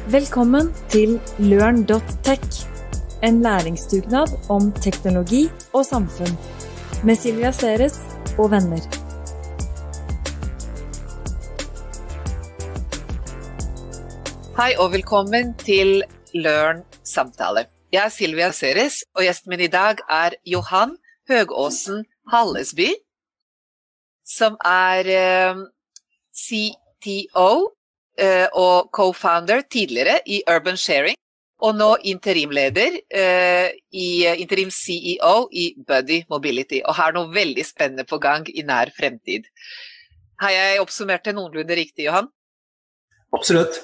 Velkommen til Learn.tech, en læringsdugnad om teknologi og samfunn, med Silvia Ceres og venner. Hei og velkommen til Learn-samtale. Jeg Silvia Ceres, og gjesten min i dag Johan Høgåsen Hallesby, som CTO og co-founder tidligere i Urban Sharing, og nå interimleder interim CEO i Buddy Mobility, og har noe veldig spennende på gang i nær fremtid. Har jeg oppsummert det noenlunde riktig, Johan? Absolutt.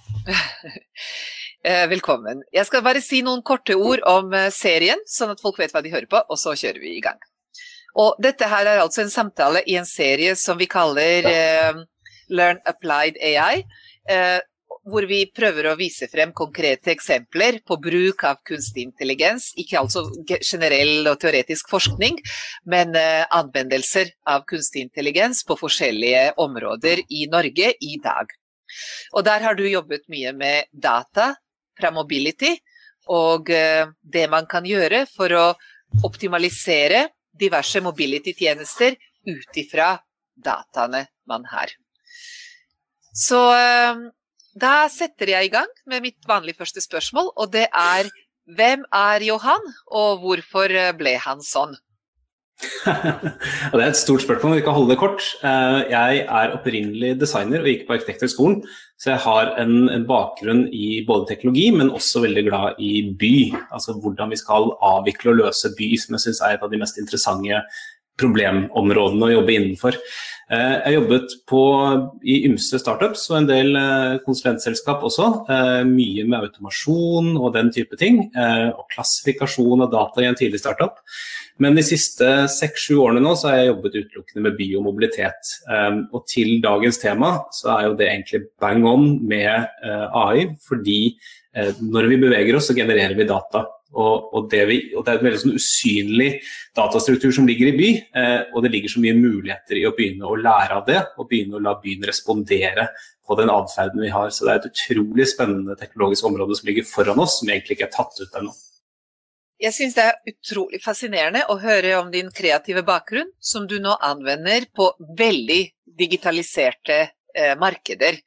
Velkommen. Jeg skal bare si noen korte ord om serien, sånn at folk vet hva de hører på, og så kjører vi i gang. Og dette her altså en samtale i en serie som vi kaller Learn Applied AI, hvor vi prøver å vise frem konkrete eksempler på bruk av kunstig intelligens, ikke altså generell og teoretisk forskning, men anvendelser av kunstig intelligens på forskjellige områder i Norge i dag. Og der har du jobbet mye med data fra Mobility, og det man kan gjøre for å optimalisere diverse mobility-tjenester utifra dataene man har. Så da setter jeg i gang med mitt vanlige første spørsmål, og det hvem Johan, og hvorfor ble han sånn? Det et stort spørsmål, vi kan holde det kort. Jeg opprinnelig designer og gikk på arkitekthøgskolen, så jeg har en bakgrunn i både teknologi, men også veldig glad i by. Altså hvordan vi skal avvikle og løse by, som jeg synes et av de mest interessante problemområdene å jobbe innenfor. Jeg jobbet i ymse startups og en del konsulentselskap også, mye med automasjon og den type ting, og klassifikasjon av data i en tidlig startup. Men de siste 6-7 årene nå så har jeg jobbet utelukkende med by og mobilitet. Og til dagens tema så jo det egentlig bang on med AI, fordi når vi beveger oss så genererer vi data. Og det en veldig sånn usynlig datastruktur som ligger i by, og det ligger så mye muligheter i å begynne å lære av det, og begynne å la byen respondere på den adferden vi har. Så det et utrolig spennende teknologisk område som ligger foran oss, som egentlig ikke tatt ut ennå. Jeg synes det utrolig fascinerende å høre om din kreative bakgrunn, som du nå anvender på veldig digitaliserte markeder.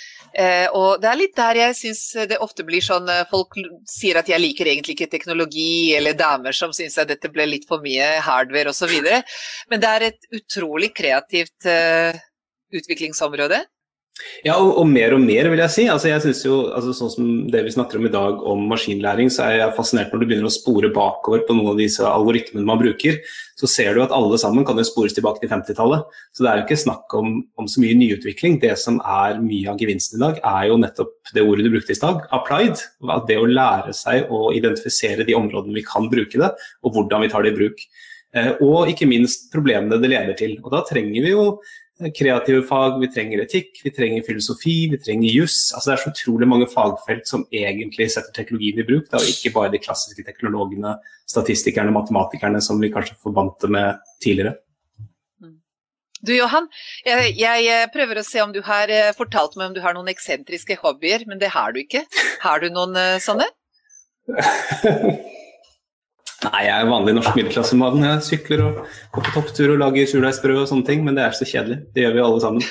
Og det litt der jeg synes det ofte blir sånn, folk sier at jeg liker egentlig ikke teknologi, eller damer som synes at dette ble litt for mye hardware og så videre, men det et utrolig kreativt utviklingsområde. Ja, og mer vil jeg si. Altså jeg synes jo, sånn som det vi snakker om i dag om maskinlæring, så jeg fascinert når du begynner å spore bakover på noen av disse algoritmene man bruker, så ser du at alle sammen kan jo spores tilbake til 50-tallet. Så det jo ikke snakk om så mye nyutvikling. Det som mye av gevinsten i dag jo nettopp det ordet du brukte i stad, applied. Det å lære seg å identifisere de områdene vi kan bruke det, og hvordan vi tar det i bruk. Og ikke minst problemene det leder til. Og da trenger vi jo kreative fag, vi trenger etikk, vi trenger filosofi, vi trenger juss. Altså det så utrolig mange fagfelt som egentlig setter teknologien i bruk, og ikke bare de klassiske teknologene, statistikerne, matematikerne som vi kanskje forbandte med tidligere. Du Johan, jeg prøver å se om du har fortalt meg om du har noen eksentriske hobbyer, men det har du ikke. Har du noen sånne? Nei, jeg vanlig norsk middelklassemann. Jeg sykler og går på topptur og lager surdeigsbrød og sånne ting, men det så kjedelig. Det gjør vi alle sammen.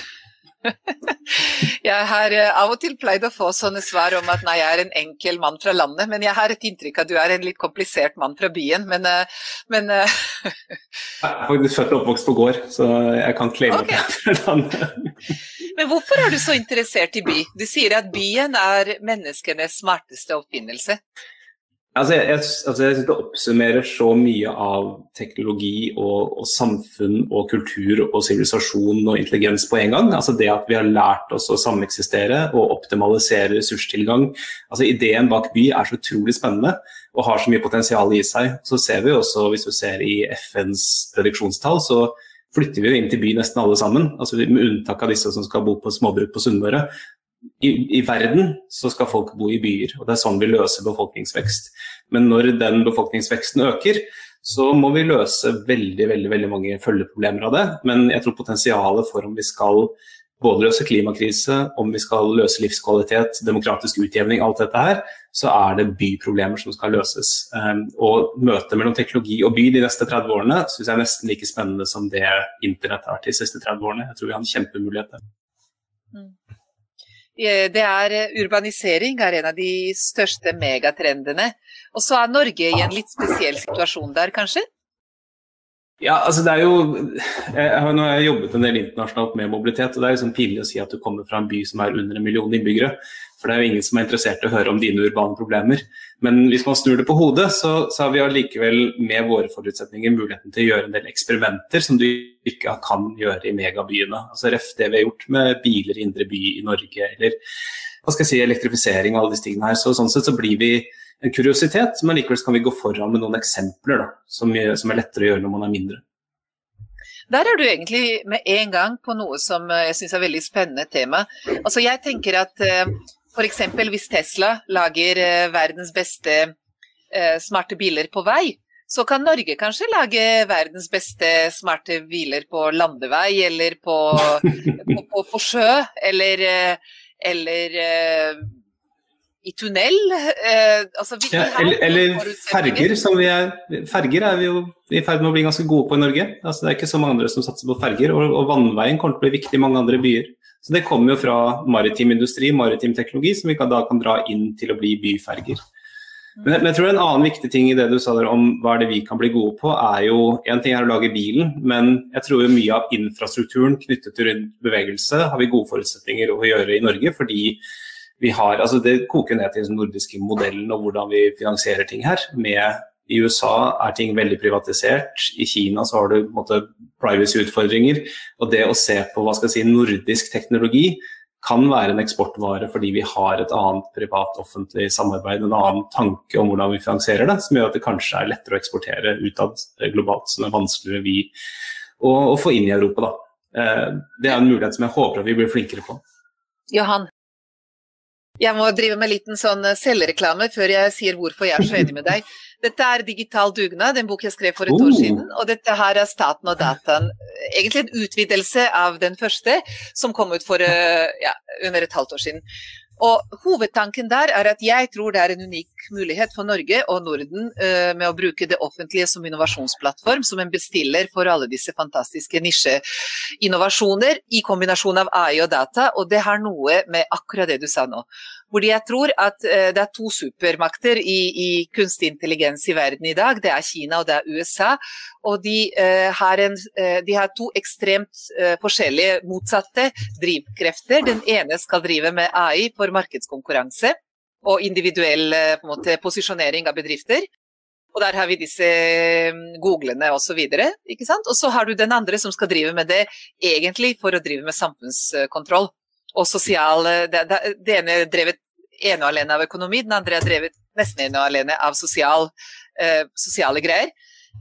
Jeg har av og til pleid å få sånne svar om at nei, jeg en enkel mann fra landet, men jeg har et inntrykk at du en litt komplisert mann fra byen, men Jeg faktisk født og oppvokst på gård, så jeg kan claime at jeg fra landet. Men hvorfor du så interessert i by? Du sier at byen menneskenes smarteste oppfinnelse. Altså jeg synes det oppsummerer så mye av teknologi og samfunn og kultur og sivilisasjon og intelligens på en gang. Altså det at vi har lært oss å sameksistere og optimalisere ressurstilgang. Altså ideen bak by så utrolig spennende og har så mye potensial i seg. Så ser vi også, hvis du ser i FNs prediksjonstall, så flytter vi jo inn til by nesten alle sammen. Altså med unntak av disse som skal bo på småbruk på Sunnmøre. I verden så skal folk bo i byer, og det sånn vi løser befolkningsvekst. Men når den befolkningsveksten øker, så må vi løse veldig mange følgeproblemer av det. Men jeg tror potensialet for om vi skal både løse klimakrise, om vi skal løse livskvalitet, demokratisk utjevning, alt dette her, så det byproblemer som skal løses. Og møtet mellom teknologi og by de neste 30 årene synes jeg nesten like spennende som det internett har vært de siste 30 årene. Jeg tror vi har en kjempemulighet der. Urbanisering en av de største megatrendene. Og så Norge i en litt spesiell situasjon der, kanskje? Ja, altså det jo, nå har jeg jobbet en del internasjonalt med mobilitet, og det liksom pinlig å si at du kommer fra en by som under 1 million innbyggere, for det jo ingen som interessert i å høre om dine urbane problemer. Men hvis man snur det på hodet, så har vi allikevel med våre forutsetninger muligheten til å gjøre en del eksperimenter som du ikke kan gjøre i megabyene. Altså ref det vi har gjort med biler i indre by i Norge, eller hva skal jeg si, elektrifisering og alle disse tingene her. Så sånn sett så blir vi en kuriositet, men likevel kan vi gå foran med noen eksempler da, som lettere å gjøre når man mindre. Der du egentlig med en gang på noe som jeg synes veldig spennende tema. Altså jeg tenker at for eksempel hvis Tesla lager verdens beste smarte biler på vei, så kan Norge kanskje lage verdens beste smarte biler på landevei, eller på sjø, eller i tunnel. Altså, eller ferger, ferger vi jo i ferd med å bli ganske gode på i Norge. Altså, det ikke så mange andre som satser på ferger, og vannveien kommer til å bli viktig i mange andre byer. Så det kommer jo fra maritim industri, maritim teknologi, som vi da kan dra inn til å bli byferger. Men jeg tror en annen viktig ting i det du sa der om hva det vi kan bli gode på, jo, en ting å lage bilen, men jeg tror jo mye av infrastrukturen knyttet til bevegelse har vi gode forutsetninger å gjøre i Norge, fordi vi har, altså det koker ned til den nordiske modellen og hvordan vi finansierer ting her. I USA ting veldig privatisert, i Kina så har du på en måte privacy-utfordringer, og det å se på hva skal jeg si, nordisk teknologi kan være en eksportvare fordi vi har et annet privat-offentlig samarbeid, en annen tanke om hvordan vi finansierer det, som gjør at det kanskje lettere å eksportere utad globalt, som vanskeligere å få inn i Europa da. Det en mulighet som jeg håper at vi blir flinkere på. Johan? Jeg må drive med en liten sånn selvreklame før jeg sier hvorfor jeg så enig med deg. Dette Digital dugnad, en bok jeg skrev for et år siden, og dette her Staten og dataen. Egentlig en utvidelse av den første, som kom ut for under et halvt år siden. Og hovedtanken der at jeg tror det en unik mulighet for Norge og Norden med å bruke det offentlige som innovasjonsplattform, som en bestiller for alle disse fantastiske nisje-innovasjoner i kombinasjon av AI og data, og det har noe med akkurat det du sa nå. Hvor jeg tror at det to supermakter i kunstig intelligens i verden i dag, det Kina og det USA, og de har to ekstremt forskjellige motsatte drivkrefter. Den ene skal drive med AI for markedskonkurranse og individuell på en måte, posisjonering av bedrifter. Og der har vi disse googlene og så videre, ikke sant? Og så har du den andre som skal drive med det egentlig for å drive med samfunnskontroll. Og sosial, det ene drevet ene og alene av økonomi, den andre drevet nesten ene og alene av sosiale greier.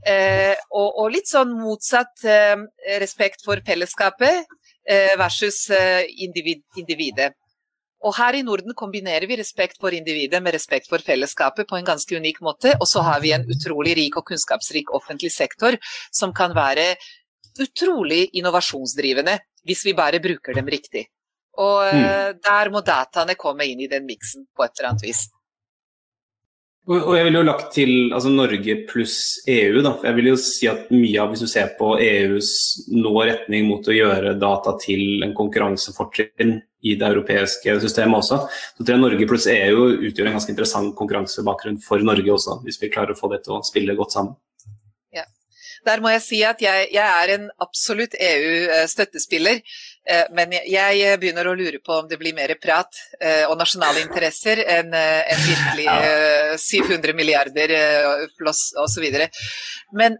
Og litt sånn motsatt respekt for fellesskapet versus individet. Og her i Norden kombinerer vi respekt for individet med respekt for fellesskapet på en ganske unik måte, og så har vi en utrolig rik og kunnskapsrik offentlig sektor som kan være utrolig innovasjonsdrivende hvis vi bare bruker dem riktig. Og der må dataene komme inn i den miksen på et eller annet vis. Og jeg vil jo lagt til altså Norge pluss EU da, jeg vil jo si at mye av hvis du ser på EUs nå retning mot å gjøre data til en konkurransefortrinn i det europeiske systemet også, så tror jeg Norge pluss EU utgjør en ganske interessant konkurransebakgrunn for Norge også, hvis vi klarer å få det til å spille godt sammen. Ja, der må jeg si at jeg en absolutt EU-støttespiller, men jeg begynner å lure på om det blir mer prat og nasjonale interesser enn virkelig 700 milliarder pluss og så videre. Men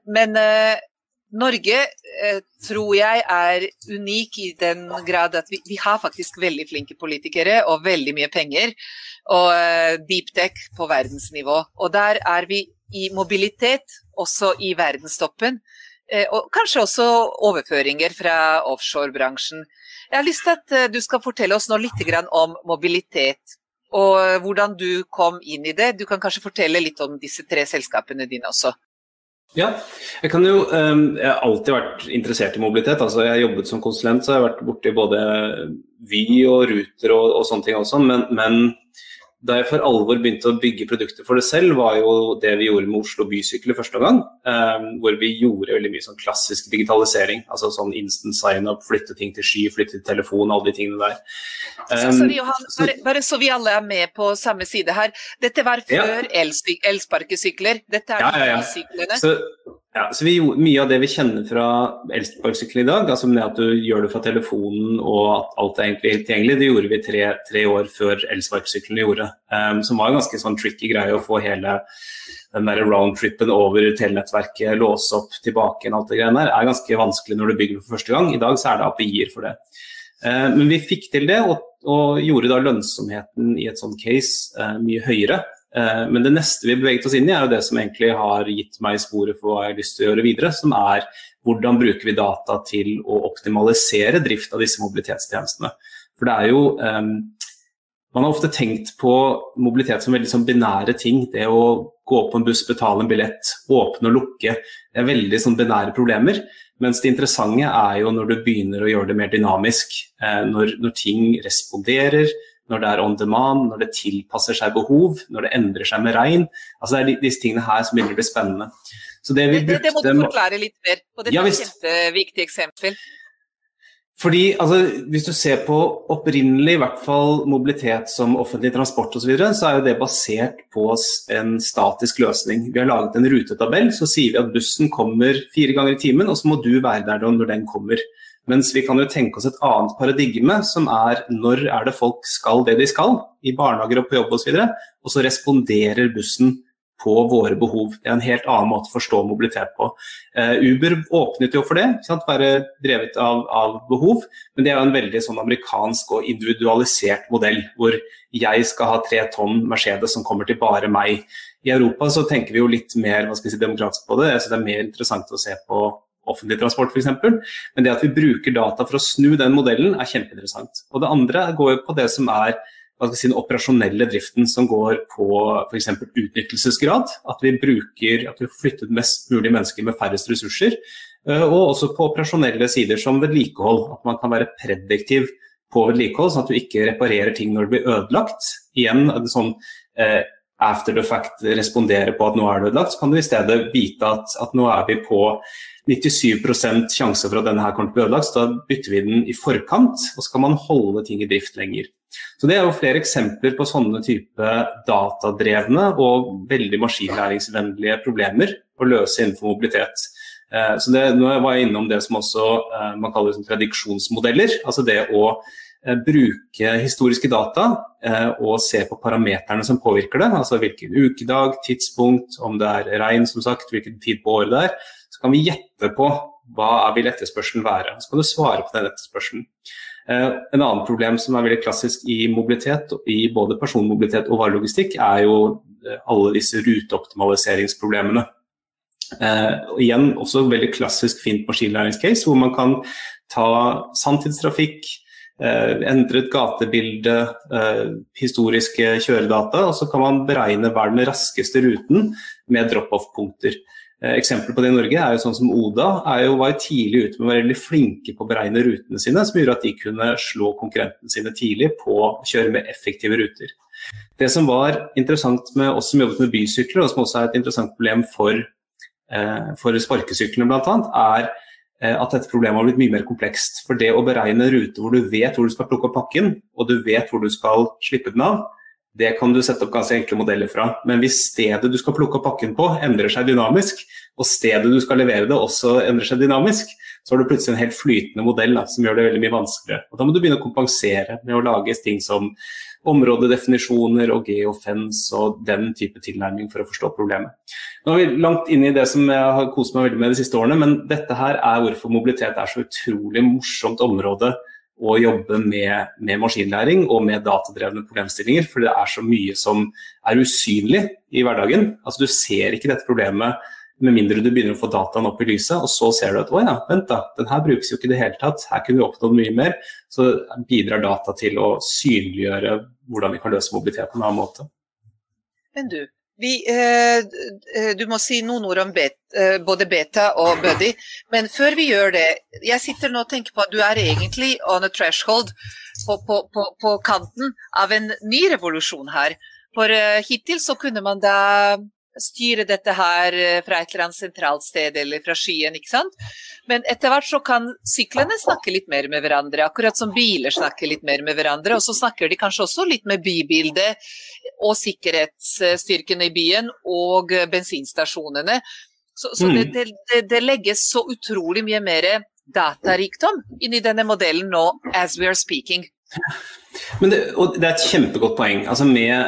Norge tror jeg unik i den grad at vi har faktisk veldig flinke politikere og veldig mye penger og deep tech på verdensnivå. Og der vi i mobilitet, også i verdenstoppen, og kanskje også overføringer fra offshore-bransjen. Jeg har lyst til at du skal fortelle oss nå litt om mobilitet, og hvordan du kom inn i det. Du kan kanskje fortelle litt om disse 3 selskapene dine også. Ja, jeg har alltid vært interessert i mobilitet. Altså, jeg har jobbet som konsulent, så jeg har vært borte i både Vy og Ruter og sånne ting også, men da jeg for alvor begynte å bygge produkter for det selv, var jo det vi gjorde med Oslo Bysykler første gang, hvor vi gjorde veldig mye sånn klassisk digitalisering, altså sånn instant sign-up, flytte ting til sky, flytte til telefon, alle de tingene der. Johan, bare så vi alle med på samme side her, dette var før elsparkesykler, dette bysyklene. Så vi gjorde mye av det vi kjenner fra elsparkesyklene i dag, altså med at du gjør det fra telefonen og at alt egentlig tilgjengelig, det gjorde vi tre år før elsparkesyklene gjorde, som var en ganske sånn tricky greie å få hele den der roundtrippen over telenettverket, låse opp tilbake og alt det greiene der, er ganske vanskelig når du bygger for første gang. I dag så er det API-er for det. Men vi fikk til det og gjorde da lønnsomheten i et sånt case mye høyere. Men det neste vi beveget oss inn i er jo det som egentlig har gitt meg sporet for hva jeg har lyst til å gjøre videre, som er hvordan bruker vi data til å optimalisere drift av disse mobilitetstjenestene. For det er jo, man har ofte tenkt på mobilitet som veldig sånn binære ting, det å gå på en buss, betale en billett, åpne og lukke, det er veldig sånn binære problemer, mens det interessante er jo når du begynner å gjøre det mer dynamisk, når ting responderer, når det er on demand, når det tilpasser seg behov, når det endrer seg med regn. Altså det er disse tingene her som begynner å bli spennende. Så det vi brukte... Det må du forklare litt mer, og det er et kjempeviktig eksempel. Fordi, altså, hvis du ser på opprinnelig, i hvert fall mobilitet som offentlig transport og så videre, så er jo det basert på en statisk løsning. Vi har laget en rutetabell, så sier vi at bussen kommer 4 ganger i timen, og så må du være der når den kommer. Mens vi kan jo tenke oss et annet paradigme, som er når er det folk skal det de skal, i barnehager og på jobb og så videre, og så responderer bussen på våre behov. Det er en helt annen måte å forstå mobilitet på. Uber åpnet jo for det, være drevet av behov, men det er jo en veldig sånn amerikansk og individualisert modell, hvor jeg skal ha 3 tonn Mercedes som kommer til bare meg. I Europa så tenker vi jo litt mer, demokratisk på det, så det er mer interessant å se på offentlig transport for eksempel, men det at vi bruker data for å snu den modellen er kjempeinteressant. Og det andre går jo på det som er den operasjonelle driften som går på for eksempel utnyttelsesgrad, at vi flyttet mest mulig mennesker med færrest ressurser, og også på operasjonelle sider som vedlikehold, at man kan være prediktiv på vedlikehold, sånn at du ikke reparerer ting når det blir ødelagt. Igjen, sånn after the fact respondere på at nå er det ødelagt, så kan du i stedet vite at nå er vi på 97% sjanse for at denne her kommer til å bli ødelagt, så da bytter vi den i forkant, og så kan man holde ting i drift lenger. Så det er jo flere eksempler på sånne type datadrevne og veldig maskinlæringsvennlige problemer å løse innenfor mobilitet. Så nå var jeg innom det som også man kaller prediksjonsmodeller, altså det å bruke historiske data og se på parameterne som påvirker det, altså hvilken ukedag, tidspunkt, om det er regn som sagt, hvilken tid på året det er, så kan vi gjette på hva vil etterspørselen være. Så kan du svare på den etterspørselen. En annen problem som er veldig klassisk i mobilitet, i både personmobilitet og varelogistikk, er jo alle disse ruteoptimaliseringsproblemene. Igjen, også veldig klassisk fint maskinlæringscase, hvor man kan ta sanntidstrafikk, endret gatebilde, historiske kjøredata, og så kan man beregne hva er den raskeste ruten med drop-off-punkter. Eksempel på det i Norge er jo sånn som Oda var jo tidlig ute med å være veldig flinke på å beregne rutene sine, som gjorde at de kunne slå konkurrentene sine tidlig på å kjøre med effektive ruter. Det som var interessant med oss som jobbet med bysykler, og som også er et interessant problem for sparkesyklene blant annet, er at dette problemet har blitt mye mer komplekst. For det å beregne en rute hvor du vet hvor du skal plukke opp pakken, og du vet hvor du skal slippe den av, det kan du sette opp ganske enkle modeller fra. Men hvis stedet du skal plukke opp pakken på endrer seg dynamisk, og stedet du skal levere det også endrer seg dynamisk, så har du plutselig en helt flytende modell som gjør det veldig mye vanskeligere. Og da må du begynne å kompensere med å lage ting som områdedefinisjoner og geofence og den type tilnærming for å forstå problemet. Nå er vi langt inne i det som jeg har kost meg veldig med de siste årene, men dette her er hvorfor mobilitet er så utrolig morsomt område å jobbe med maskinlæring og med datadrevne problemstillinger, for det er så mye som er usynlig i hverdagen. Altså du ser ikke dette problemet med mindre du begynner å få dataen opp i lyset, og så ser du at, åja, vent da, den her brukes jo ikke i det hele tatt, her kunne vi oppnådd mye mer, så bidrar data til å synliggjøre hvordan vi kan løse mobilitet på en annen måte. Men du, Du må si noen ord om både beta og buddy, men før vi gjør det, jeg sitter nå og tenker på at du egentlig on a threshold på kanten av en ny revolusjon her. For hittil så kunne man da styre dette her fra et eller annet sentralt sted eller fra skyen, ikke sant? Men etter hvert så kan syklene snakke litt mer med hverandre, akkurat som biler snakker litt mer med hverandre, og så snakker de kanskje også litt med bybildet og sikkerhetsstyrken i byen og bensinstasjonene. Så det legges så utrolig mye mer datarikdom inn i denne modellen nå, as we are speaking. Men det er et kjempegodt poeng. Altså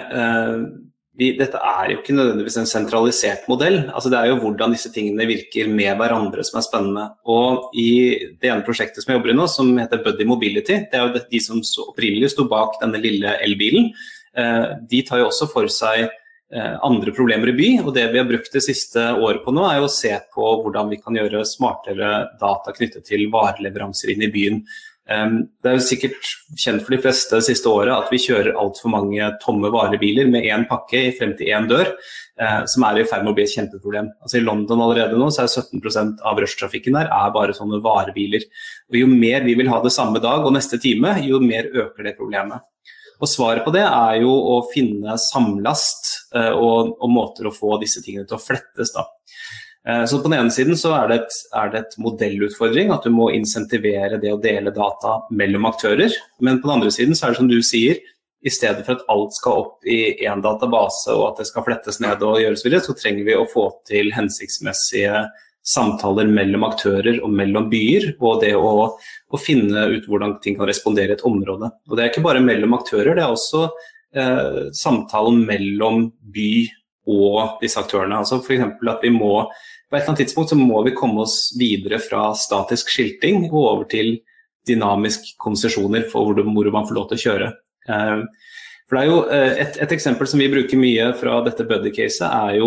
dette er jo ikke nødvendigvis en sentralisert modell. Altså det er jo hvordan disse tingene virker med hverandre som er spennende. Og i det ene prosjektet som jeg jobber i nå, som heter Buddy Mobility, det er jo de som opprinnelig stod bak denne lille elbilen. De tar jo også for seg andre problemer i by, og det vi har brukt det siste året på nå er jo å se på hvordan vi kan gjøre smartere data knyttet til vareleveranser inn i byen. Det er jo sikkert kjent for de fleste det siste året at vi kjører alt for mange tomme varebiler med en pakke frem til en dør, som er i ferd med å bli et kjempeproblem. Altså i London allerede nå så er 17% av rushtrafikken der bare sånne varebiler. Og jo mer vi vil ha det samme dag og neste time, jo mer øker det problemet. Og svaret på det er jo å finne samlast og måter å få disse tingene til å flettes da. Så på den ene siden så er det et modellutfordring, at du må insentivere det å dele data mellom aktører, men på den andre siden så er det som du sier, i stedet for at alt skal opp i en database og at det skal flettes ned og gjøres videre, så trenger vi å få til hensiktsmessige samtaler mellom aktører og mellom byer, og det å finne ut hvordan ting kan respondere i et område. Og det er ikke bare mellom aktører, det er også samtalen mellom by og disse aktørene. Altså for eksempel at vi må, på et eller annet tidspunkt så må vi komme oss videre fra statisk skilting og over til dynamisk konsesjoner for hvor man får lov til å kjøre. For det er jo et eksempel som vi bruker mye fra dette buddy-caset er jo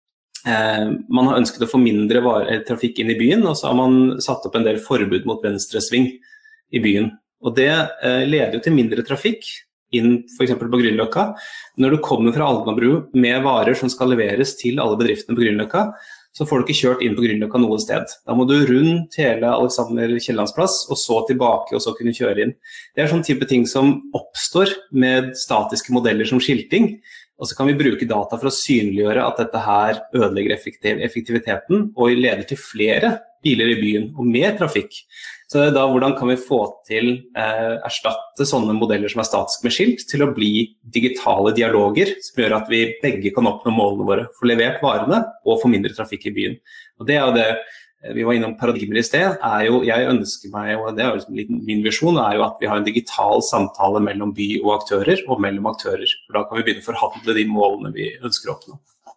man har ønsket å få mindre trafikk inn i byen, og så har man satt opp en del forbud mot venstresving i byen. Og det leder jo til mindre trafikk inn for eksempel på Grünerløkka. Når du kommer fra Alnabru med varer som skal leveres til alle bedriftene på Grünerløkka, så får du ikke kjørt inn på Grünerløkka noen sted. Da må du rundt hele Alexander Kiellands plass, og så tilbake, og så kunne kjøre inn. Det er sånn type ting som oppstår med statiske modeller som skilting, og så kan vi bruke data for å synliggjøre at dette her ødelegger effektiviteten, og leder til flere biler i byen, og mer trafikk. Så da, hvordan kan vi få til erstatte sånne modeller som er statiske med skilt, til å bli digitale dialoger, som gjør at vi begge kan oppnå målene våre, få levert varene og få mindre trafikk i byen. Og det er jo det, vi var innom paradigmer i sted, jeg ønsker meg, og det er jo min visjon, er jo at vi har en digital samtale mellom by og aktører, og mellom aktører. For da kan vi begynne å forhandle de målene vi ønsker å oppnå.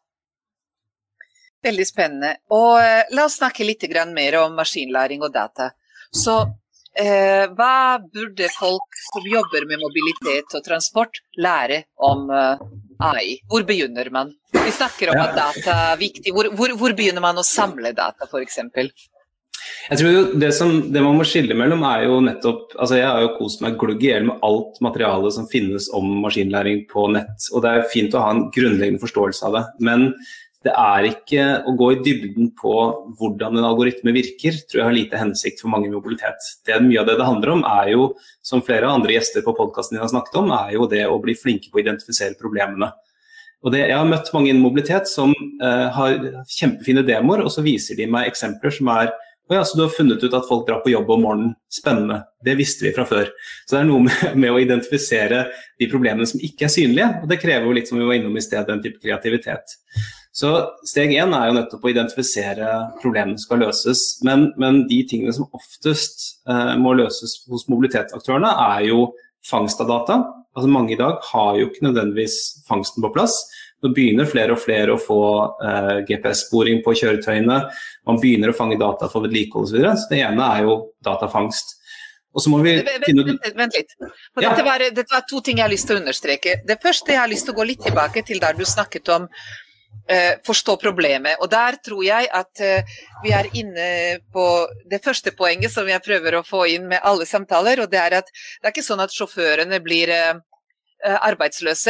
Veldig spennende. Og la oss snakke litt mer om maskinlæring og data. Så hva burde folk som jobber med mobilitet og transport lære om AI? Hvor begynner man? Vi snakker om at data er viktig. Hvor begynner man å samle data, for eksempel? Jeg tror jo det man må skille mellom er jo nettopp, altså jeg har jo kost meg glugg i hjel med alt materialet som finnes om maskinlæring på nett, og det er fint å ha en grunnleggende forståelse av det, men det er ikke å gå i dybden på hvordan en algoritme virker, tror jeg har lite hensikt for mange i mobilitet. Mye av det handler om er jo, som flere andre gjester på podcasten din har snakket om, er jo det å bli flinke på å identifisere problemene. Og jeg har møtt mange innen mobilitet som har kjempefine demoer, og så viser de meg eksempler som er så du har funnet ut at folk drar på jobb om morgenen. Spennende. Det visste vi fra før. Så det er noe med å identifisere de problemene som ikke er synlige, og det krever jo litt, som vi var innom i sted, en type kreativitet. Så steg 1 er jo nettopp å identifisere problemene som skal løses, men de tingene som oftest må løses hos mobilitetaktørene er jo fangst av data. Altså mange i dag har jo ikke nødvendigvis fangsten på plass. Nå begynner flere og flere å få GPS-sporing på kjøretøyene, man begynner å fange data for vedlikehold og så videre, så det ene er jo datafangst. Og så må vi finne ut... Vent litt. Dette var 2 ting jeg har lyst til å understreke. Det første jeg har lyst til å gå litt tilbake til der du snakket om forstå problemet, og der tror jeg at vi er inne på det første poenget som jeg prøver å få inn med alle samtaler, og det er at det er ikke sånn at sjåførene blir arbeidsløse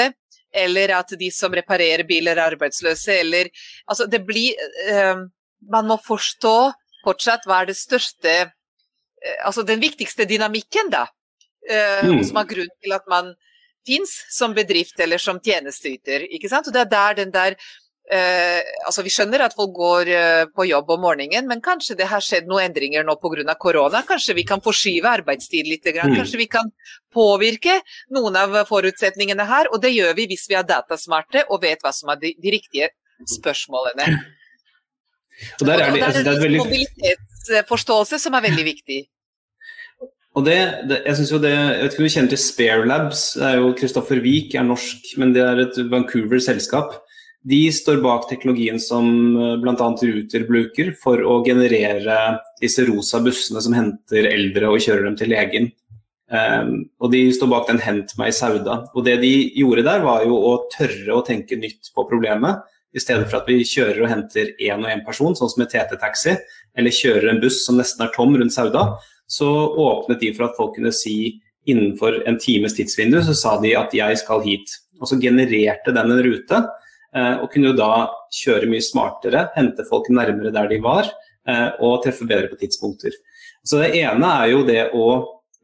eller at de som reparerer biler er arbeidsløse, eller, altså det blir, man må forstå fortsatt hva det største, altså den viktigste dynamikken da, som grunn til at man finnes som bedrift eller som tjenesteyter, ikke sant? Og det der den der, altså vi skjønner at folk går på jobb om morgenen, men kanskje det har skjedd noen endringer nå på grunn av korona, kanskje vi kan forskyve arbeidstid litt, kanskje vi kan påvirke noen av forutsetningene her, og det gjør vi hvis vi er datasmarte og vet hva som de riktige spørsmålene. Og det er en mobilitetsforståelse som er veldig viktig. Og jeg synes jo det, jeg vet ikke om du kjenner til Spare Labs, det er jo Kristoffer Wiik, er norsk, men det er et Vancouver-selskap. De står bak teknologien som blant annet Ruter bruker for å generere disse rosa bussene som henter eldre og kjører dem til legen. Og de står bak den Hent meg i Sauda. Og det de gjorde der var jo å tørre å tenke nytt på problemet, i stedet for at vi kjører og henter en og en person, sånn som et TT-taxi, eller kjører en buss som nesten er tom rundt Sauda, så åpnet de for at folk kunne si innenfor en times tidsvindu, så sa de at jeg skal hit. Og så genererte den en rute, og kunne jo da kjøre mye smartere, hente folk nærmere der de var, og treffe bedre på tidspunkter. Så det ene er jo det å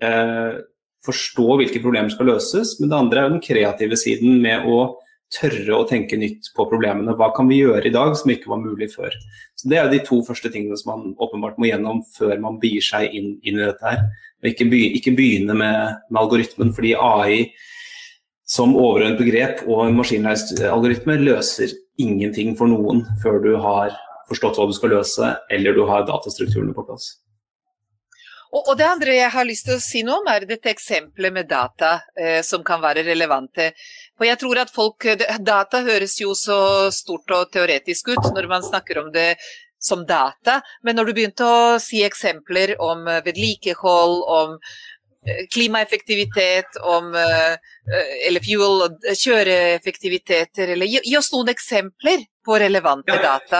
forstå hvilke problemer skal løses, men det andre er jo den kreative siden med å tørre å tenke nytt på problemene. Hva kan vi gjøre i dag som ikke var mulig før? Så det er de to første tingene som man åpenbart må gjennom før man begir seg inn i dette her. Og ikke begynne med algoritmen, fordi AI som overordnet begrep og en maskinlært algoritme løser ingenting for noen før du har forstått hva du skal løse, eller du har datastrukturene på plass. Og det andre jeg har lyst til å si noe om er dette eksempelet med data som kan være relevante. For jeg tror at data høres jo så stort og teoretisk ut når man snakker om det som data, men når du begynte å si eksempler om vedlikehold, om klimaeffektivitet, om eller fuel, kjøreeffektiviteter, eller gi oss noen eksempler på relevante data.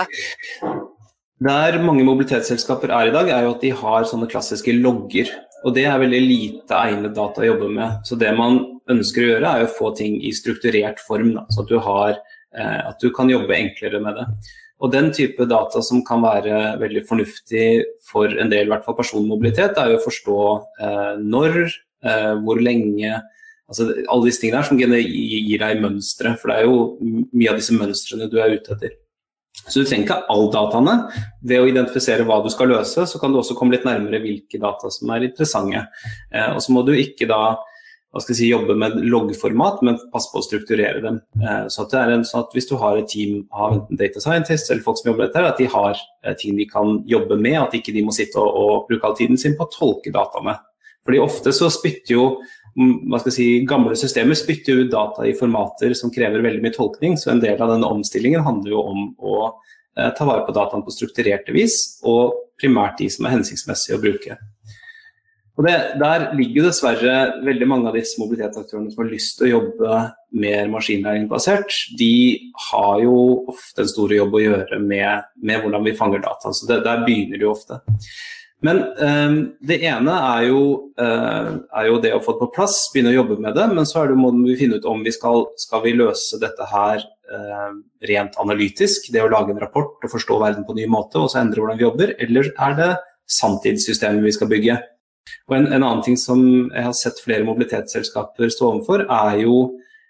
Der mange mobilitetsselskaper er i dag, er jo at de har sånne klassiske logger, og det er veldig lite egnet data å jobbe med. Så det man ønsker å gjøre er å få ting i strukturert form, da, så at du kan jobbe enklere med det. Og den type data som kan være veldig fornuftig for en del, i hvert fall personmobilitet, er jo å forstå når, hvor lenge, altså alle disse tingene her som gir deg mønstre, for det er jo mye av disse mønstrene du er ute etter. Så du trenger ikke all dataene. Ved å identifisere hva du skal løse, så kan du også komme litt nærmere hvilke data som er interessante. Og så må du ikke da, jobbe med loggformat, men passe på å strukturere dem. Så at det er sånn at hvis du har et team av enten data scientists eller folk som jobber med dette, at de har ting de kan jobbe med, at ikke de må sitte og bruke all tiden sin på å tolke dataene. Fordi ofte så spytter jo gamle systemer spytter ut data i formater som krever veldig mye tolkning, så en del av denne omstillingen handler jo om å ta vare på dataen på strukturerte vis, og primært de som er hensiktsmessige å bruke. Og der ligger dessverre veldig mange av disse mobilitetsaktørene som har lyst til å jobbe mer maskinlæringbasert. De har jo ofte en stor jobb å gjøre med hvordan vi fanger data, så der begynner de ofte. Men det ene er jo det å få det på plass, begynne å jobbe med det, men så må vi finne ut om vi skal vi løse dette her rent analytisk, det å lage en rapport og forstå verden på en ny måte, og så endre hvordan vi jobber, eller er det sanntidssystemet vi skal bygge? Og en annen ting som jeg har sett flere mobilitetsselskaper stå overfor, er jo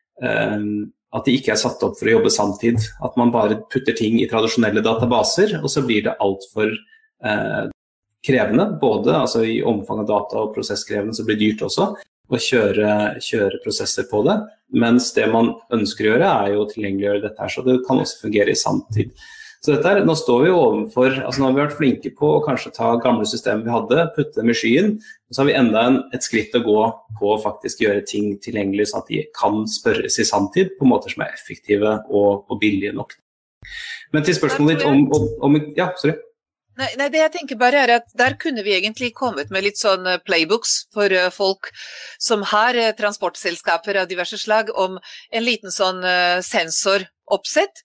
at de ikke er satt opp for å jobbe samtid, at man bare putter ting i tradisjonelle databaser, og så blir det alt for krevende, både i omfang av data og prosesskrevende, så blir det dyrt også å kjøre prosesser på det, mens det man ønsker å gjøre er jo å tilgjengeliggjøre dette her, så det kan også fungere i samtid. Så nå står vi jo overfor, nå har vi vært flinke på å kanskje ta gamle systemer vi hadde, putte dem i skyen, og så har vi enda et skritt å gå på å faktisk gjøre ting tilgjengelig, sånn at de kan spørres i samtid på måter som er effektive og billige nok. Men til spørsmålet ditt ja, sorry. Nei, det jeg tenker bare er at der kunne vi egentlig kommet med litt sånn playbooks for folk som har transportselskaper av diverse slag, om en liten sånn sensoroppsett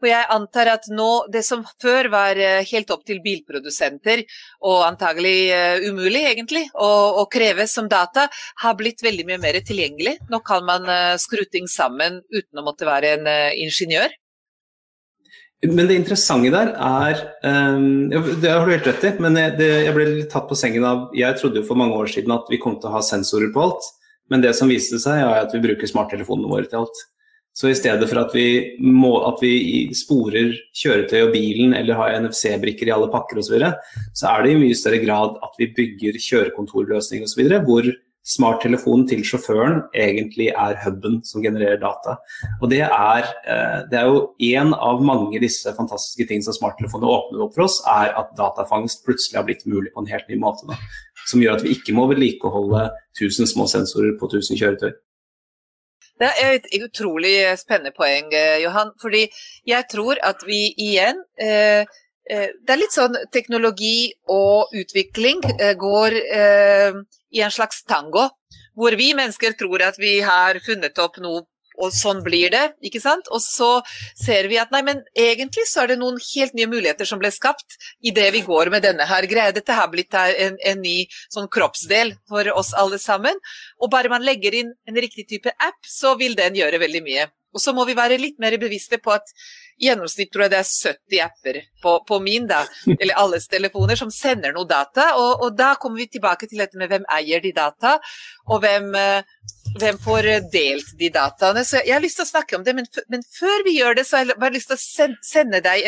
For jeg antar at nå, det som før var helt opp til bilprodusenter, og antagelig umulig egentlig, å kreve som data, har blitt veldig mye mer tilgjengelig. Nå kan man skru ting sammen uten å måtte være en ingeniør. Men det interessante der det har du helt rett i, men jeg ble litt tatt på sengen av, jeg trodde jo for mange år siden at vi kom til å ha sensorer på alt, men det som viste seg er at vi bruker smarttelefonene våre til alt. Så i stedet for at vi sporer kjøretøy og bilen eller har NFC-brikker i alle pakker og så videre, så er det i mye større grad at vi bygger kjørekontorløsninger og så videre, hvor smarttelefonen til sjåføren egentlig er hubben som genererer data. Og det er jo en av mange disse fantastiske ting som smarttelefoner åpner opp for oss, er at datafangst plutselig har blitt mulig på en helt ny måte da, som gjør at vi ikke må vedlikeholde 1000 små sensorer på 1000 kjøretøy. Det er et utrolig spennende poeng, Johan, fordi jeg tror at vi igjen, det er litt sånn teknologi og utvikling går i en slags tango, hvor vi mennesker tror at vi har funnet opp noe, og sånn blir det, ikke sant? Og så ser vi at nei, men egentlig så er det noen helt nye muligheter som ble skapt i det vi går med denne her greia. Dette har blitt en ny sånn kroppsdel for oss alle sammen, og bare man legger inn en riktig type app, så vil den gjøre veldig mye. Og så må vi være litt mer bevisste på at i gjennomsnitt tror jeg det er 70 apper på min da, eller alles telefoner som sender noe data, og da kommer vi tilbake til dette med hvem eier de data, og hvem får delt de dataene. Så jeg har lyst til å snakke om det, men før vi gjør det, så har jeg bare lyst til å sende deg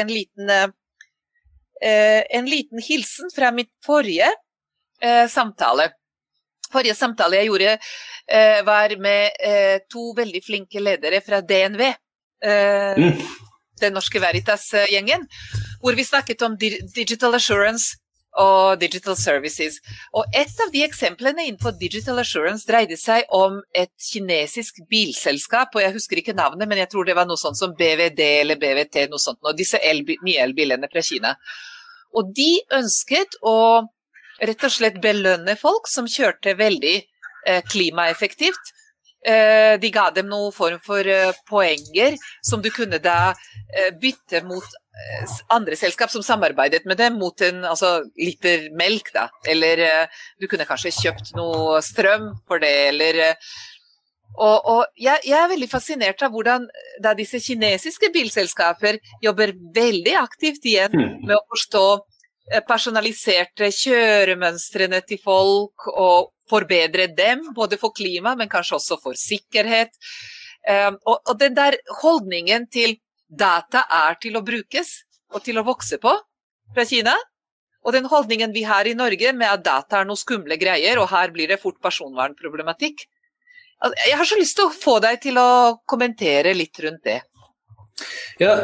en liten hilsen fra mitt forrige samtale. Forrige samtale jeg gjorde var med to veldig flinke ledere fra DNV, den norske Veritas-gjengen, hvor vi snakket om digital assurance og digital services. Og et av de eksemplene innenfor digital assurance dreide seg om et kinesisk bilselskap, og jeg husker ikke navnet, men jeg tror det var noe sånt som BVD eller BVT, noe sånt, og disse nye elbilene fra Kina. Og de ønsket å rett og slett belønne folk som kjørte veldig klimaeffektivt. De ga dem noen form for poenger som du kunne da bytte mot andre selskap som samarbeidet med dem mot en liter melk da, eller du kunne kanskje kjøpt noe strøm for det, eller og jeg er veldig fascinert av hvordan da disse kinesiske bilselskaper jobber veldig aktivt igjen med å forstå personaliserte kjøremønstrene til folk og forbedre dem, både for klima, men kanskje også for sikkerhet. Og den der holdningen til data er til å brukes og til å vokse på fra Kina, og den holdningen vi har i Norge med at data er noe skumle greier, og her blir det fort personvernproblematikk. Jeg har så lyst til å få deg til å kommentere litt rundt det. Ja,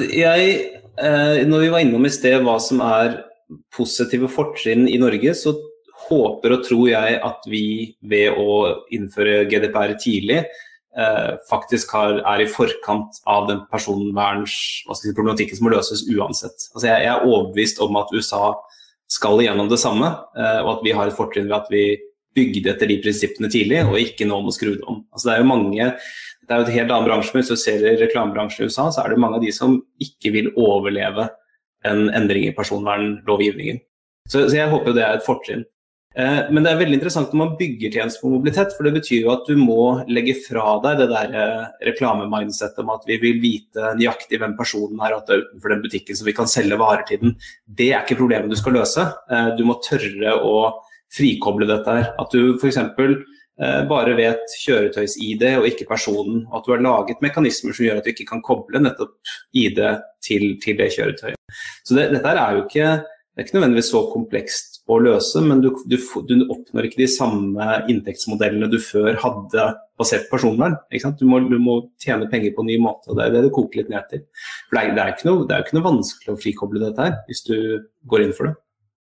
når vi var innom i sted hva som er positive fortrinn i Norge, så håper og tror jeg at vi ved å innføre GDPR tidlig faktisk er i forkant av den personvernsproblematikken som må løses uansett. Altså jeg er overbevist om at USA skal igjennom det samme, og at vi har et fortrinn ved at vi bygde etter de prinsippene tidlig, og ikke nå må skru det om. Altså det er jo et helt annen bransje, men hvis du ser reklamebransjen i USA, så er det mange av de som ikke vil overleve en endring i personvernlovgivningen. Så jeg håper jo det er et fortrinn. Men det er veldig interessant når man bygger tjenester på mobilitet, for det betyr jo at du må legge fra deg det der reklamemindsetet om at vi vil vite nøyaktig hvem personen er, at det er utenfor den butikken så vi kan selge varer til den. Det er ikke problemet du skal løse. Du må tørre å frikoble dette her. At du for eksempel bare vet kjøretøys-ID og ikke personen, og at du har laget mekanismer som gjør at du ikke kan koble nettopp ID til det kjøretøyet. Så dette er jo ikke nødvendigvis så komplekst å løse, men du oppnår ikke de samme inntektsmodellene du før hadde basert på personvern. Ikke sant? Du må tjene penger på en ny måte, og det er det det koker litt ned til. For det er jo ikke noe vanskelig å frikoble dette her, hvis du går inn for det.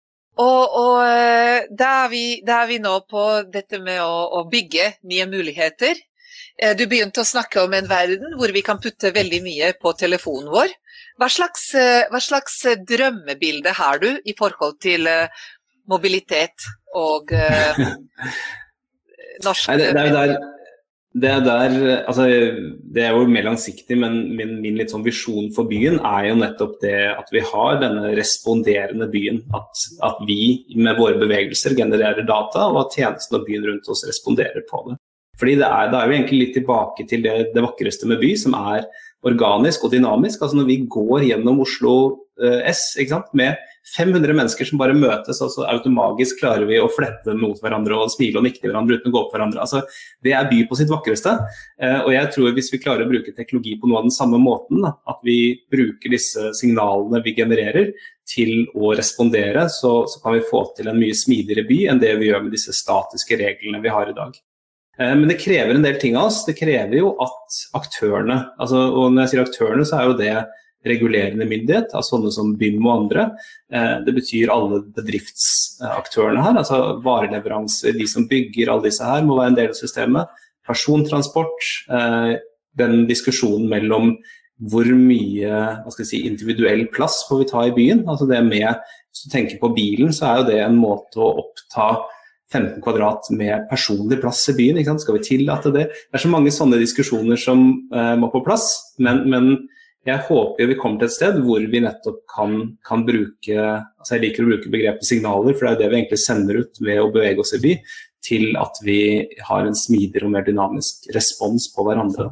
Og da er vi nå på dette med å bygge nye muligheter. Du begynte å snakke om en verden hvor vi kan putte veldig mye på telefonen vår. Hva slags drømmebilde har du i forhold til mobilitet og norsk? Nei, Altså, det jo mer langsiktig, men min litt sånn visjon for byen jo nettopp det at vi har denne responderende byen, at vi med våre bevegelser genererer data, og at tjenesten og byen rundt oss responderer på det. Fordi det jo egentlig litt tilbake til det vakreste med by, som organisk og dynamisk. Altså når vi går gjennom Oslo S, ikke sant, med 500 mennesker som bare møtes, og så automagisk klarer vi å flette mot hverandre og smile og nikke til hverandre uten å gå på hverandre. Altså, det by på sitt vakreste, og jeg tror hvis vi klarer å bruke teknologi på noe av den samme måten, at vi bruker disse signalene vi genererer til å respondere, så kan vi få til en mye smidigere by enn det vi gjør med disse statiske reglene vi har i dag. Men det krever en del ting av oss. Det krever jo at aktørene, og når jeg sier aktørene, så jo det regulerende myndighet, av sånne som BIM og andre. Det betyr alle bedriftsaktørene her, altså vareleveranser, de som bygger, alle disse her må være en del av systemet. Persontransport, den diskusjonen mellom hvor mye individuell plass får vi ta i byen. Altså det med, hvis du tenker på bilen, så jo det en måte å oppta 15 kvadrat med personlig plass i byen, ikke sant? Skal vi tillate det? Det så mange sånne diskusjoner som må på plass, men jeg håper vi kommer til et sted hvor vi nettopp kan bruke, altså jeg liker å bruke begrepet signaler, for det det vi egentlig sender ut ved å bevege oss i by, til at vi har en smidigere og mer dynamisk respons på hverandre.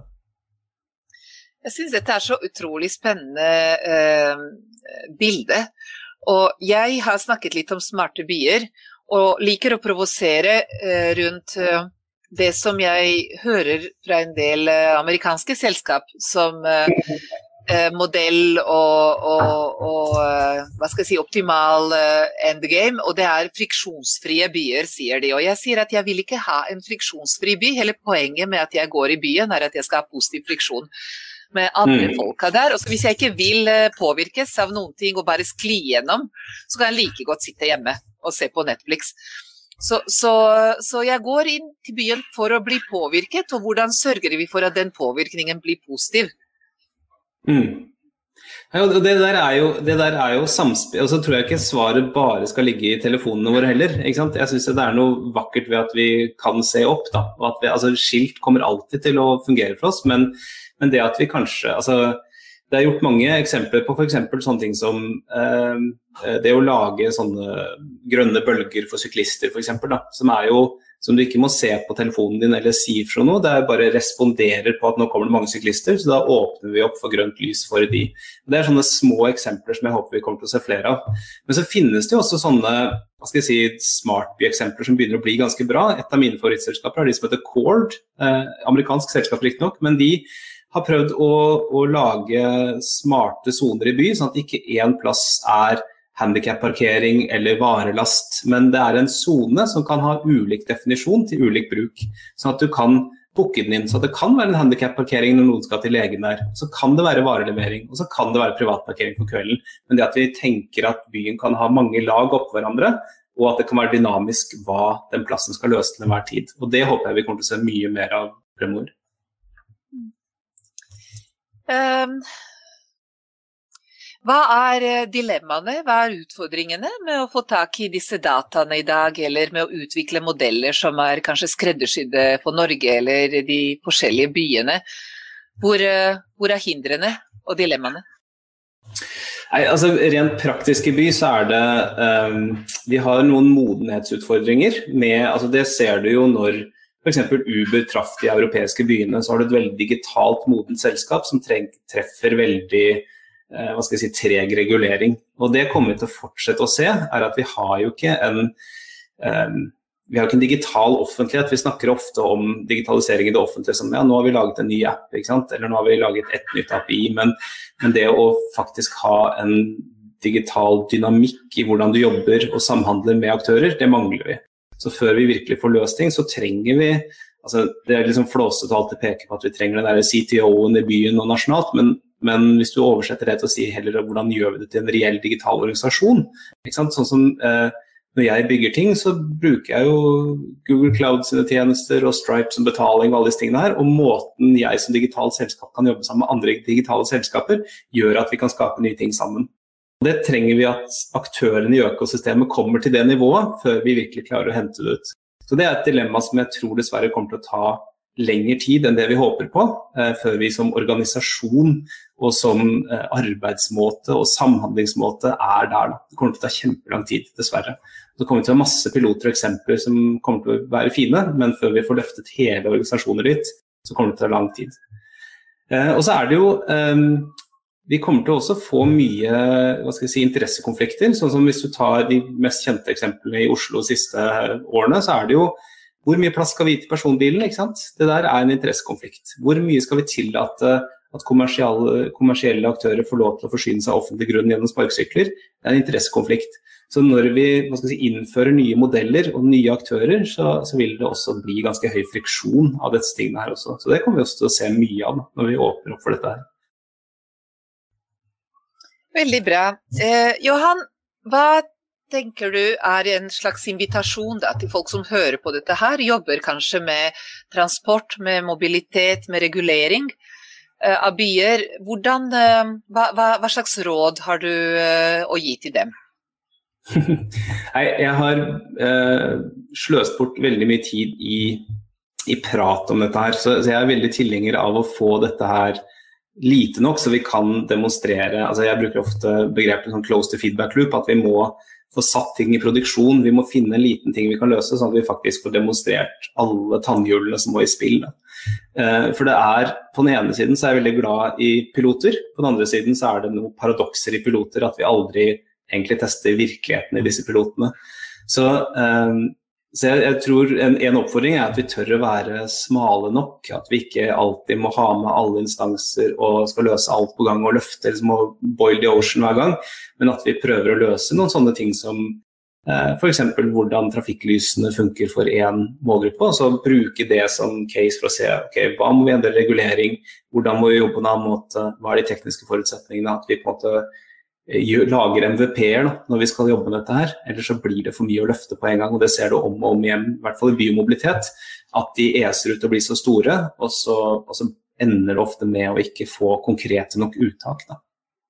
Jeg synes dette så utrolig spennende bilde, og jeg har snakket litt om smarte byer, og liker å provosere rundt det som jeg hører fra en del amerikanske selskap som modell og hva skal jeg si, optimal endgame, og det friksjonsfrie byer, sier de. Og jeg sier at jeg vil ikke ha en friksjonsfri by. Hele poenget med at jeg går i byen at jeg skal ha positiv friksjon med andre folka der. Og så hvis jeg ikke vil påvirkes av noen ting og bare skli gjennom, så kan jeg like godt sitte hjemme og se på Netflix. Så jeg går inn til byen for å bli påvirket, og hvordan sørger vi for at den påvirkningen blir positiv? Ja, det der jo samspill, og så tror jeg ikke svaret bare skal ligge i telefonene våre heller, ikke sant? Jeg synes det noe vakkert ved at vi kan se opp da, og at altså skilt kommer alltid til å fungere for oss, men det at vi kanskje, det gjort mange eksempler på for eksempel sånne ting som det å lage sånne grønne bølger for syklister for eksempel da, som du ikke må se på telefonen din eller si fra noe, det bare responderer på at nå kommer det mange syklister, så da åpner vi opp for grønt lys for de. Det sånne små eksempler som jeg håper vi kommer til å se flere av. Men så finnes det jo også sånne, hva skal jeg si, smartby-eksempler som begynner å bli ganske bra. Et av mine favorittselskaper de som heter Cord, amerikansk selskap riktig nok, men de har prøvd å lage smarte zoner i by, sånn at ikke en plass handicap-parkering eller varelast, men det en zone som kan ha ulik definisjon til ulik bruk, sånn at du kan booke den inn, så det kan være en handicap-parkering når noen skal til legen der, så kan det være varelevering, og så kan det være privatparkering på kvelden, men det at vi tenker at byen kan ha mange lag opp hverandre, og at det kan være dynamisk hva den plassen skal løse til enhver tid, og det håper jeg vi kommer til å se mye mer av fremover. Hva dilemmaene, hva utfordringene med å få tak i disse dataene i dag, eller med å utvikle modeller som kanskje skreddersydde for Norge eller de forskjellige byene? Hvor hindrene og dilemmaene? Nei, altså rent praktisk i by så det, vi har noen modenhetsutfordringer med, altså det ser du jo når for eksempel Uber traff de europeiske byene, så har du et veldig digitalt modent selskap som treffer veldig hva skal jeg si, treg regulering. Og det kommer vi til å fortsette å se, at vi har jo ikke en digital offentlighet. Vi snakker ofte om digitalisering i det offentlige som, ja, nå har vi laget en ny app, ikke sant? Eller nå har vi laget et nytt API, men det å faktisk ha en digital dynamikk i hvordan du jobber og samhandler med aktører, det mangler vi. Så før vi virkelig får løst ting, så trenger vi, altså det liksom flåset å alltid peke på at vi trenger den der CTO-en i byen og nasjonalt, men hvis du oversetter det til å si heller hvordan gjør vi det til en reell digital organisasjon, ikke sant? Sånn som når jeg bygger ting, så bruker jeg jo Google Cloud sine tjenester og Stripe som betaling og alle disse tingene her, og måten jeg som digitalt selskap kan jobbe sammen med andre digitale selskaper, gjør at vi kan skape nye ting sammen. Det trenger vi at aktørene i økosystemet kommer til det nivået, før vi virkelig klarer å hente det ut. Så det et dilemma som jeg tror dessverre kommer til å ta lengre tid enn det vi håper på, før vi som organisasjon og som arbeidsmåte og samhandlingsmåte der. Det kommer til å ta kjempelang tid, dessverre. Det kommer til å være masse piloter og eksempler som kommer til å være fine, men før vi får løftet hele organisasjoner dit, så kommer det til å ta lang tid. Og så det jo, vi kommer til å også få mye, interessekonflikter, sånn som hvis du tar de mest kjente eksemplene i Oslo de siste årene, så det jo, hvor mye plass skal vi til personbilen, ikke sant? Det der en interessekonflikt. Hvor mye skal vi tillate at kommersielle aktører får lov til å forsyne seg offentlig grunn gjennom sparksykler? Det en interessekonflikt. Så når vi innfører nye modeller og nye aktører, så vil det også bli ganske høy friksjon av dette tingene her også. Så det kommer vi også til å se mye av når vi åpner opp for dette her. Veldig bra. Johan, hva tenker du en slags invitasjon da, til folk som hører på dette her, jobber kanskje med transport, med mobilitet, med regulering av byer? Hva slags råd har du å gi til dem? Jeg har sløst bort veldig mye tid i prat om dette her, så jeg veldig tilhenger av å få dette her lite nok, så vi kan demonstrere. Altså jeg bruker ofte begrepet sånn close to feedback loop, at vi må få satt ting i produksjon, vi må finne en liten ting vi kan løse, sånn at vi faktisk får demonstrert alle tannhjulene som må i spill. For det på den ene siden så jeg veldig glad i piloter, på den andre siden så det noen paradokser i piloter, at vi aldri egentlig tester virkeligheten i disse pilotene. Så jeg tror en oppfordring at vi tør å være smale nok, at vi ikke alltid må ha med alle instanser og skal løse alt på gang og løfte, liksom å boil the ocean hver gang, men at vi prøver å løse noen sånne ting som for eksempel hvordan trafikklysene funker for en målgruppe, og så bruke det som case for å se, hva må vi endre regulering, hvordan må vi jobbe på en annen måte, hva de tekniske forutsetningene, at vi på en måte lager MVP-er når vi skal jobbe med dette her, ellers så blir det for mye å løfte på en gang, og det ser du om og om igjen, i hvert fall i biomobilitet, at de eser ut og blir så store, og så ender det ofte med å ikke få konkrete nok uttak. Da.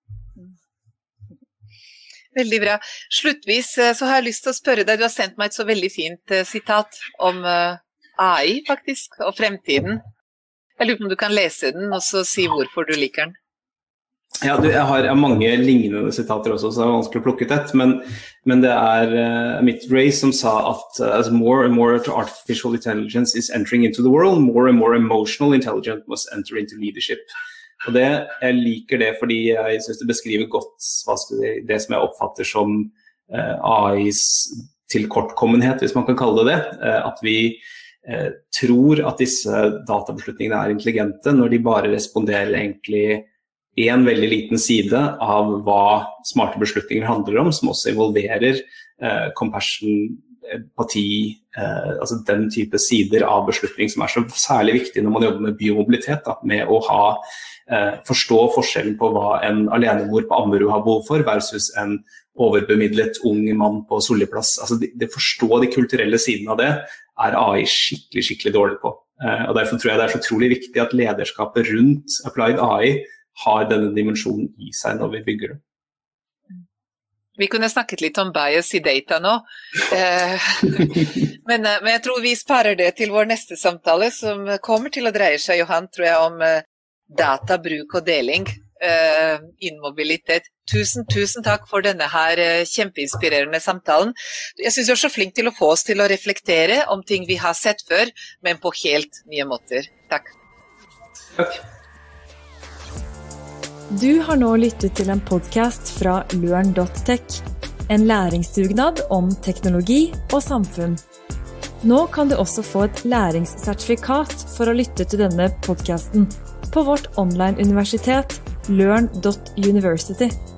Veldig bra. Sluttvis så har jeg lyst til å spørre deg, du har sendt meg et så veldig fint sitat om AI faktisk, og fremtiden. Jeg lurer på om du kan lese den, og så si hvorfor du liker den. Ja, jeg har mange lignende sitater også, så det vanskelig å plukke ut et, men det Amit Ray som sa at as more and more artificial intelligence is entering into the world, more and more emotional intelligence must enter into leadership. Og jeg liker det fordi jeg synes det beskriver godt det som jeg oppfatter som AIs tilkortkommenhet, hvis man kan kalle det, at vi tror at disse databeslutningene intelligente når de bare responderer egentlig en veldig liten side av hva smarte beslutninger handler om, som også involverer compassion, empati, altså den type sider av beslutning som så særlig viktig når man jobber med biomobilitet, da, med å forstå forskjellen på hva en alenemor på Ammerud har behov for versus en overbemidlet ung mann på Solliplass. Altså det forstå de kulturelle sidene av det AI skikkelig dårlig på. Og derfor tror jeg det så utrolig viktig at lederskapet rundt Applied AI har denne dimensjonen i seg når vi bygger det. Vi kunne snakket litt om bias i data nå, men jeg tror vi sparer det til vår neste samtale, som kommer til å dreie seg, Johan, tror jeg, om databruk og deling innen mobilitet. Tusen takk for denne her kjempeinspirerende samtalen. Jeg synes du så flink til å få oss til å reflektere om ting vi har sett før, men på helt nye måter. Takk. Takk. Du har nå lyttet til en podcast fra Learn.tech, en læringsdugnad om teknologi og samfunn. Nå kan du også få et læringssertifikat for å lytte til denne podcasten på vårt online-universitet Learn.university.